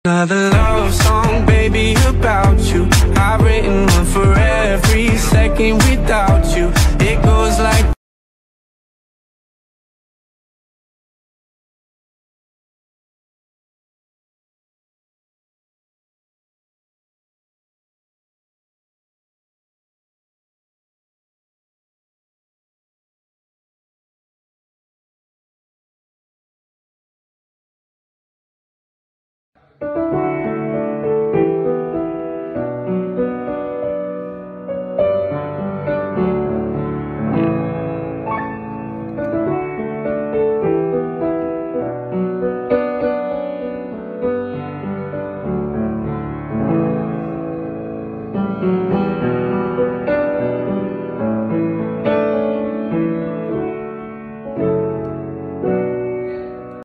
Another love song, baby, about you. I've written one for every second without you. It goes like